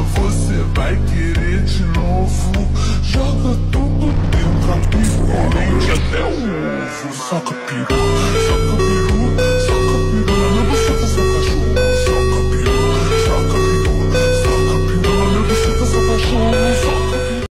você vai querer de novo. Joga tudo dentro, a picolente até o ovo. Soca piru, soca piru.